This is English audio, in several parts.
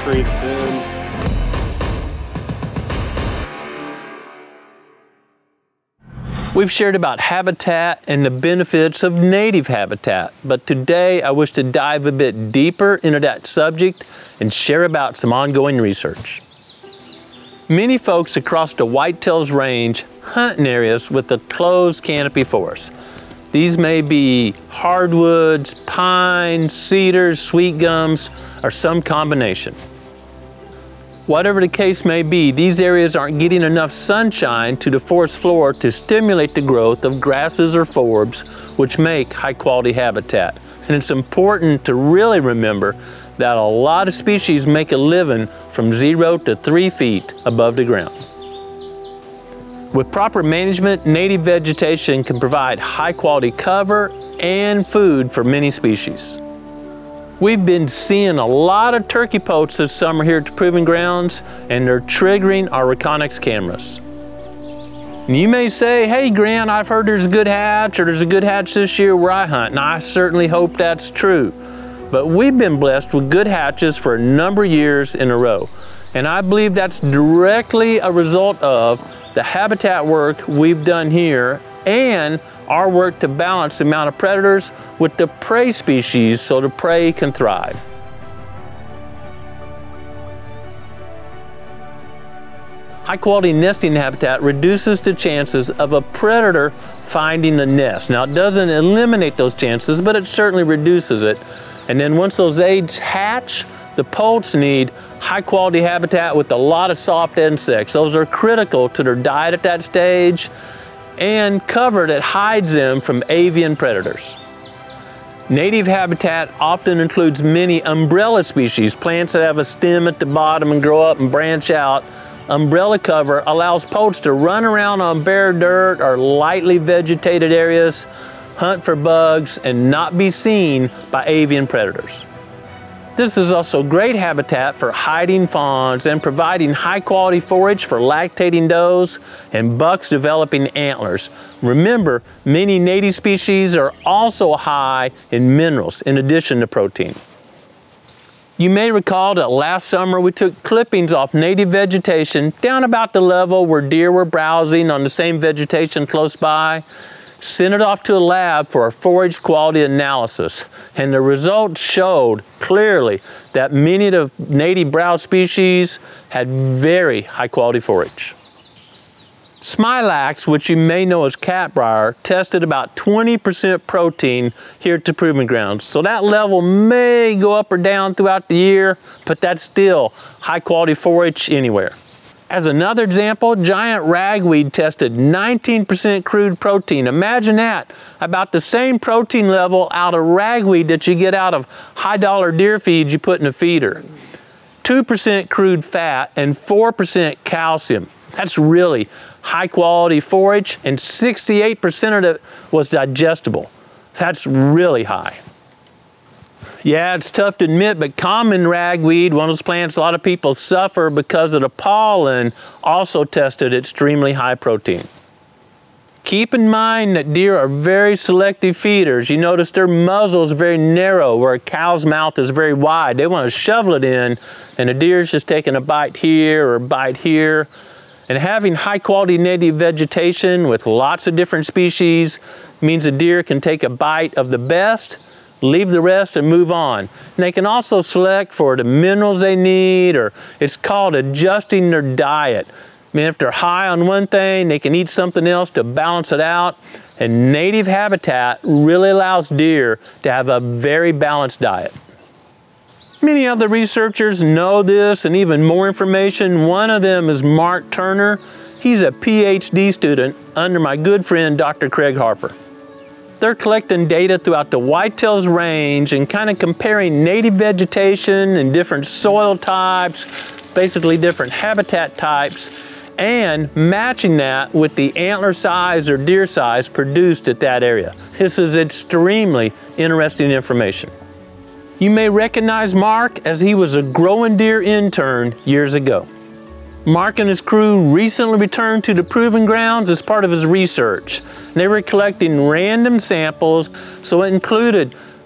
creep in. We've shared about habitat and the benefits of native habitat, but today I wish to dive a bit deeper into that subject and share about some ongoing research. Many folks across the whitetails range hunt in areas with a closed canopy forest. These may be hardwoods, pines, cedars, sweet gums, or some combination. Whatever the case may be, these areas aren't getting enough sunshine to the forest floor to stimulate the growth of grasses or forbs, which make high-quality habitat. And it's important to really remember that a lot of species make a living from 0 to 3 feet above the ground. With proper management, native vegetation can provide high-quality cover and food for many species. We've been seeing a lot of turkey poults this summer here at the Proving Grounds, and they're triggering our Reconyx cameras. And you may say, hey Grant, I've heard there's a good hatch, or there's a good hatch this year where I hunt, and I certainly hope that's true. But we've been blessed with good hatches for a number of years in a row. And I believe that's directly a result of the habitat work we've done here and our work to balance the amount of predators with the prey species so the prey can thrive. High quality nesting habitat reduces the chances of a predator finding the nest. Now it doesn't eliminate those chances, but it certainly reduces it. And then once those eggs hatch, the poults need high quality habitat with a lot of soft insects. Those are critical to their diet at that stage, and cover that hides them from avian predators. Native habitat often includes many umbrella species, plants that have a stem at the bottom and grow up and branch out. Umbrella cover allows poults to run around on bare dirt or lightly vegetated areas, hunt for bugs, and not be seen by avian predators. This is also great habitat for hiding fawns and providing high quality forage for lactating does and bucks developing antlers. Remember, many native species are also high in minerals in addition to protein. You may recall that last summer we took clippings off native vegetation down about the level where deer were browsing on the same vegetation close by, sent it off to a lab for a forage quality analysis, and the results showed clearly that many of the native browse species had very high quality forage. Smilax, which you may know as catbrier, tested about 20% protein here at the Proving Grounds. So that level may go up or down throughout the year, but that's still high quality forage anywhere. As another example, giant ragweed tested 19% crude protein. Imagine that, about the same protein level out of ragweed that you get out of high-dollar deer feed you put in a feeder. 2% crude fat and 4% calcium. That's really high-quality forage, and 68% of it was digestible. That's really high. Yeah, it's tough to admit, but common ragweed, one of those plants a lot of people suffer because of the pollen, also tested extremely high protein. Keep in mind that deer are very selective feeders. You notice their muzzle is very narrow, where a cow's mouth is very wide. They want to shovel it in, and the deer's just taking a bite here or a bite here. And having high quality native vegetation with lots of different species means a deer can take a bite of the best, leave the rest and move on. And they can also select for the minerals they need, or it's called adjusting their diet. I mean, if they're high on one thing, they can eat something else to balance it out. And native habitat really allows deer to have a very balanced diet. Many other researchers know this and even more information. One of them is Mark Turner. He's a Ph.D. student under my good friend, Dr. Craig Harper. They're collecting data throughout the whitetails range and kind of comparing native vegetation and different soil types, basically different habitat types, and matching that with the antler size or deer size produced at that area. This is extremely interesting information. You may recognize Mark as he was a GrowingDeer intern years ago. Mark and his crew recently returned to the Proving Grounds as part of his research. They were collecting random samples, so it included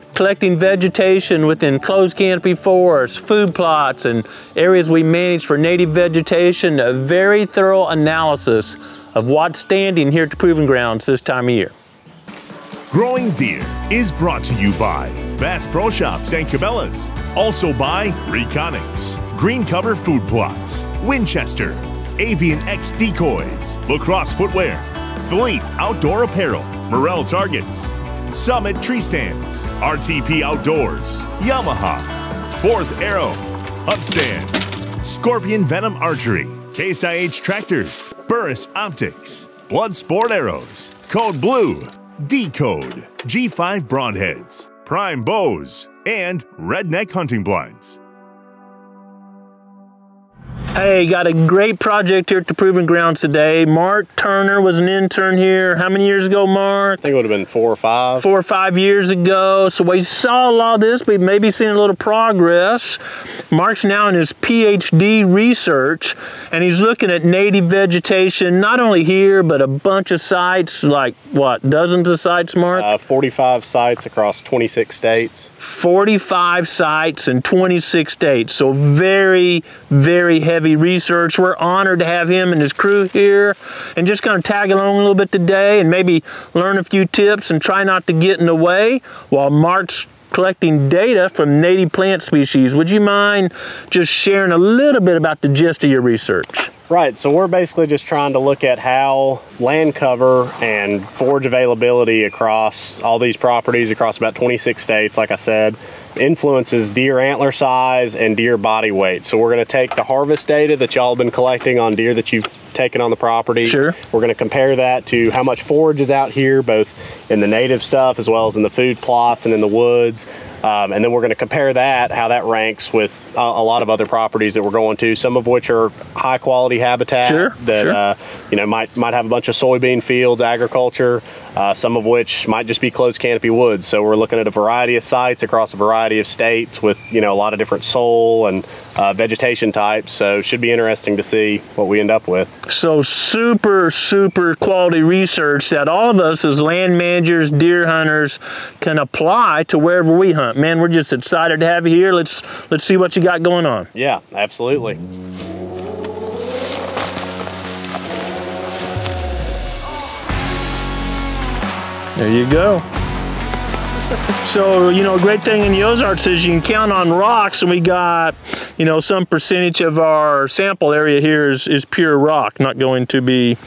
collecting vegetation within closed canopy forests, food plots, and areas we manage for native vegetation, a very thorough analysis of what's standing here at the Proving Grounds this time of year. Growing Deer is brought to you by Bass Pro Shops and Cabela's. Also by Reconics, Green Cover Food Plots, Winchester, Avian X Decoys, Lacrosse Footwear, Fleet Outdoor Apparel, Morel Targets, Summit Tree Stands, RTP Outdoors, Yamaha, Fourth Arrow, Hunt Stand, Scorpion Venom Archery, Case IH Tractors, Burris Optics, Blood Sport Arrows, Code Blue, D-Code, G5 Broadheads, Prime Bows, and Redneck Hunting Blinds. Hey, got a great project here at the Proving Grounds today. Mark Turner was an intern here. How many years ago, Mark? I think it would have been 4 or 5. 4 or 5 years ago. So we saw a lot of this. We've maybe seen a little progress. Mark's now in his Ph.D. research, and he's looking at native vegetation, not only here, but a bunch of sites, like what, dozens of sites, Mark? 45 sites across 26 states. 45 sites in 26 states. So very, very heavy research. We're honored to have him and his crew here and just kind of tag along a little bit today and maybe learn a few tips and try not to get in the way while Mark's collecting data from native plant species. Would you mind just sharing a little bit about the gist of your research? Right, so we're basically just trying to look at how land cover and forage availability across all these properties across about 26 states, like I said, influences deer antler size and deer body weight. So we're going to take the harvest data that y'all have been collecting on deer that you've taken on the property. Sure. We're going to compare that to how much forage is out here, both in the native stuff as well as in the food plots and in the woods. And then we're going to compare that, how that ranks with a lot of other properties that we're going to, some of which are high quality habitat. Sure, that sure. You know, might have a bunch of soybean fields, agriculture, some of which might just be closed canopy woods. So we're looking at a variety of sites across a variety of states with, you know, a lot of different soil and vegetation types. So it should be interesting to see what we end up with. So super, super quality research that all of us as land managers, deer hunters can apply to wherever we hunt. Man, we're just excited to have you here. Let's see what you got going on. Yeah, absolutely. There you go. So, you know, a great thing in the Ozarks is you can count on rocks, and we got, you know, some percentage of our sample area here is pure rock, not going to be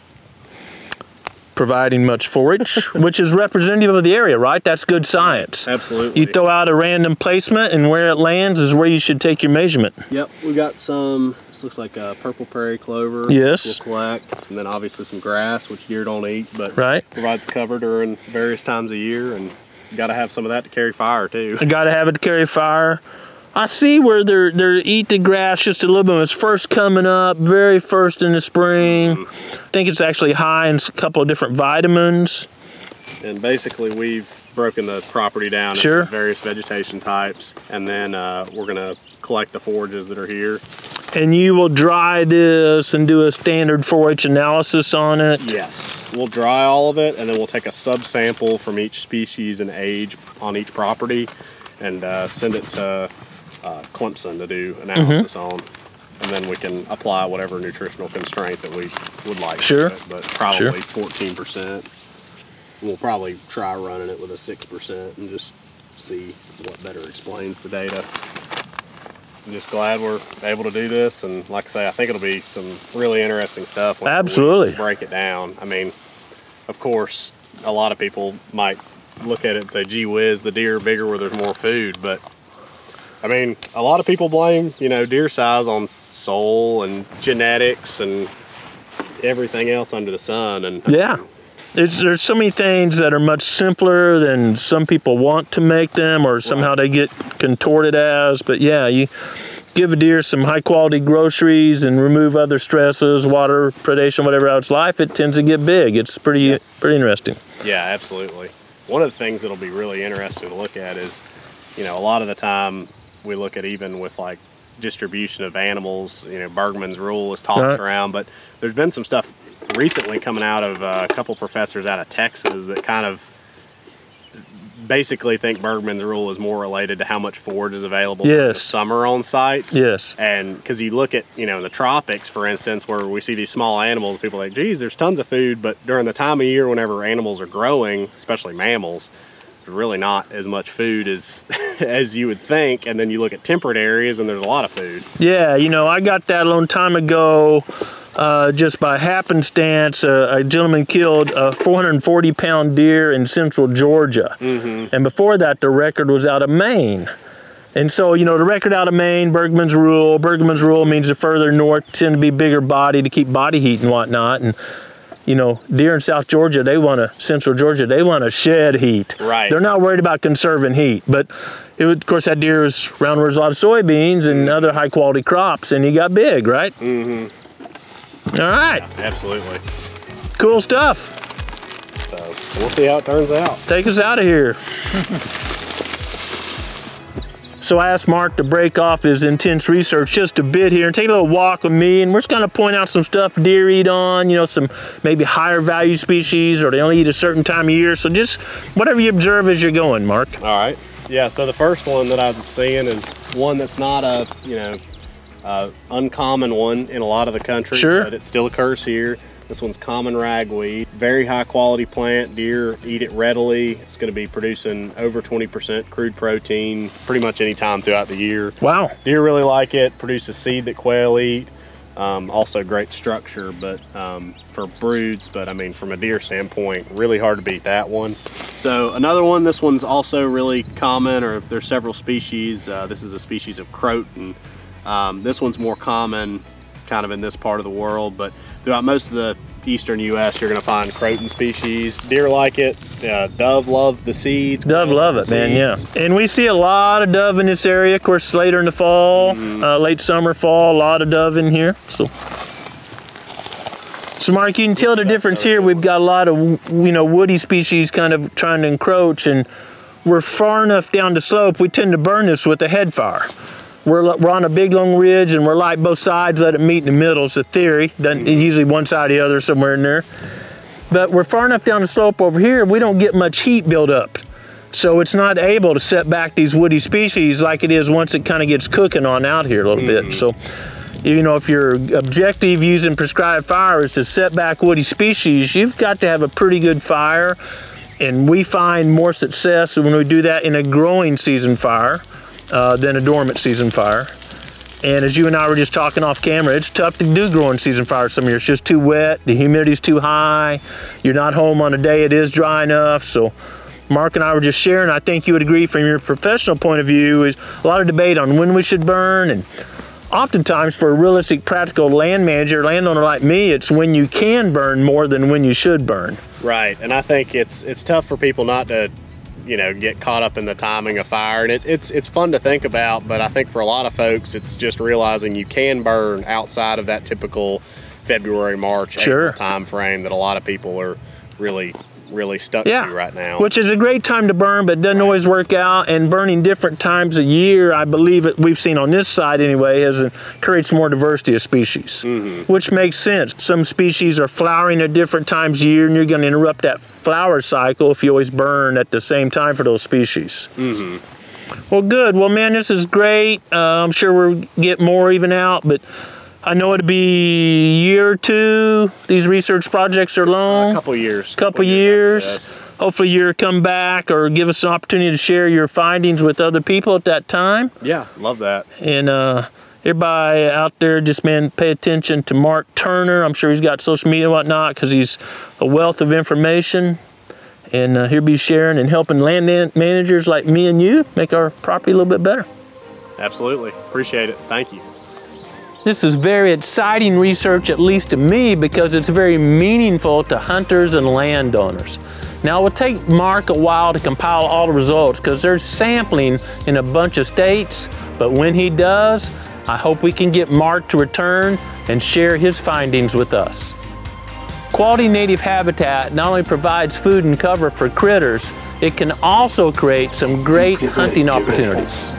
providing much forage, which is representative of the area, right? That's good science. Absolutely. You throw out a random placement, and where it lands is where you should take your measurement. Yep, we got some, this looks like a purple prairie clover. Yes. We'll collect, and then obviously some grass, which deer don't eat, but right. provides cover during various times of year, and you gotta have some of that to carry fire too. You gotta have it to carry fire. I see where they're eat the grass just a little bit when it's first coming up, very first in the spring. I think it's actually high in a couple of different vitamins. And basically we've broken the property down Sure. into various vegetation types, and then we're gonna collect the forages that are here. And you will dry this and do a standard forage analysis on it? Yes, we'll dry all of it, and then we'll take a subsample from each species and age on each property and send it to Clemson to do analysis on, and then we can apply whatever nutritional constraint that we would like. Sure. To it, but probably 14%. We'll probably try running it with a 6% and just see what better explains the data. I'm just glad we're able to do this, and like I say, I think it'll be some really interesting stuff when Absolutely. we break it down. I mean, of course, a lot of people might look at it and say, gee whiz, the deer are bigger where there's more food, but I mean, a lot of people blame, you know, deer size on soil and genetics and everything else under the sun. And yeah, there's so many things that are much simpler than some people want to make them, or somehow they get contorted as. But yeah, you give a deer some high quality groceries and remove other stresses, water, predation, whatever else life, it tends to get big. It's pretty interesting. Yeah, absolutely. One of the things that'll be really interesting to look at is, you know, a lot of the time we look at, even with like distribution of animals, you know, Bergman's rule is tossed around, but there's been some stuff recently coming out of a couple professors out of Texas that kind of basically think Bergman's rule is more related to how much forage is available in the Yes. summer on sites. Yes. And because you look at, you know, in the tropics, for instance, where we see these small animals, people are like, geez, there's tons of food, but during the time of year whenever animals are growing, especially mammals, there's really not as much food as as you would think. And then you look at temperate areas and there's a lot of food. Yeah, you know, I got that a long time ago. Just by happenstance, a gentleman killed a 440-pound deer in central Georgia. And before that, the record was out of Maine. And so, you know, the record out of Maine, Bergman's rule means the further north tend to be bigger body to keep body heat and whatnot. And, you know, deer in South Georgia, central Georgia, they want to shed heat. Right. They're not worried about conserving heat. But, of course, that deer was around where there's a lot of soybeans and other high-quality crops, and he got big, right? All right. Yeah, absolutely. Cool stuff. So we'll see how it turns out. Take us out of here. So I asked Mark to break off his intense research just a bit here and take a little walk with me, and we're just gonna point out some stuff deer eat on, you know, some maybe higher value species, or they only eat a certain time of year. So just whatever you observe as you're going, Mark. All right. Yeah, so the first one that I'm seeing is one that's not a, you know, uncommon one in a lot of the country, Sure. but it still occurs here. This one's common ragweed. Very high quality plant. Deer eat it readily. It's going to be producing over 20% crude protein pretty much any time throughout the year. Wow. Deer really like it. Produces seed that quail eat. Also great structure, but for broods. But I mean, from a deer standpoint, really hard to beat that one. So another one, this one's also really common, or there's several species. This is a species of croton. This one's more common kind of in this part of the world, but throughout most of the eastern U.S. you're going to find croton species. Deer like it. Dove love the seeds. Dove love it, man, yeah. And we see a lot of dove in this area. Of course, later in the fall, late summer, fall, a lot of dove in here. So Mark, you can tell the difference here. We've got a lot of, you know, woody species kind of trying to encroach, and we're far enough down the slope, we tend to burn this with a head fire. We're on a big long ridge, and we're light both sides, let it meet in the middle. It's a theory. Usually one side or the other, somewhere in there. But we're far enough down the slope over here, we don't get much heat build up. So it's not able to set back these woody species like it is once it kind of gets cooking on out here a little bit. So, you know, if your objective using prescribed fire is to set back woody species, you've got to have a pretty good fire. And we find more success when we do that in a growing season fire than a dormant season fire. And as you and I were just talking off camera, it's tough to do growing season fire some years. It's just too wet, the humidity's too high, you're not home on a day it is dry enough. So Mark and I were just sharing, I think you would agree from your professional point of view, is a lot of debate on when we should burn, and oftentimes for a realistic, practical land manager, landowner like me, it's when you can burn more than when you should burn. Right, and I think it's tough for people not to, you know, get caught up in the timing of fire, and it's fun to think about, but I think for a lot of folks it's just realizing you can burn outside of that typical February, March, April time frame that a lot of people are really stuck to right now. Which is a great time to burn, but doesn't always work out, and burning different times a year, I believe we've seen on this side anyway, creates more diversity of species, which makes sense. Some species are flowering at different times a year, and you're going to interrupt that flower cycle if you always burn at the same time for those species. Well, good. Well, man, this is great. I'm sure we'll get more even out, but I know it'll be a year or two. These research projects are long. A couple years. Couple years. Hopefully you'll come back or give us an opportunity to share your findings with other people at that time. Yeah, love that. And everybody out there, just, man, pay attention to Mark Turner. I'm sure he's got social media and whatnot, because he's a wealth of information. And he'll be sharing and helping land managers like me and you make our property a little bit better. Absolutely. Appreciate it. Thank you. This is very exciting research, at least to me, because it's very meaningful to hunters and landowners. Now, it will take Mark a while to compile all the results, because there's sampling in a bunch of states, but when he does, I hope we can get Mark to return and share his findings with us. Quality native habitat not only provides food and cover for critters, it can also create some great hunting opportunities.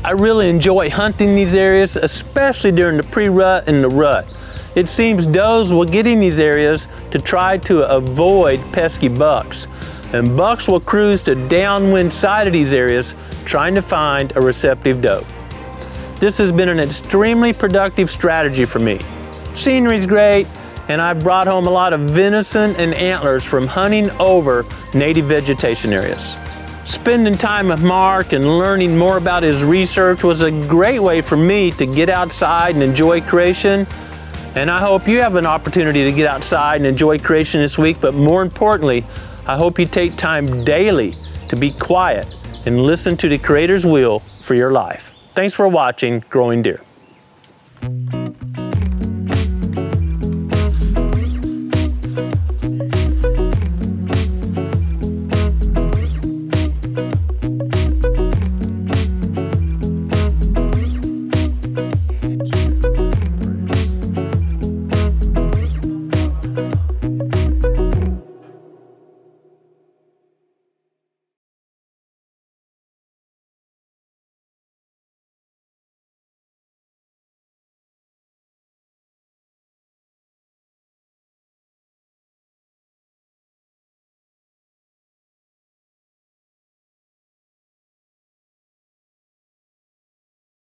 I really enjoy hunting these areas, especially during the pre-rut and the rut. It seems does will get in these areas to try to avoid pesky bucks, and bucks will cruise to downwind side of these areas trying to find a receptive doe. This has been an extremely productive strategy for me. Scenery's great, and I've brought home a lot of venison and antlers from hunting over native vegetation areas. Spending time with Mark and learning more about his research was a great way for me to get outside and enjoy creation. And I hope you have an opportunity to get outside and enjoy creation this week, but more importantly, I hope you take time daily to be quiet and listen to the Creator's will for your life. Thanks for watching Growing Deer.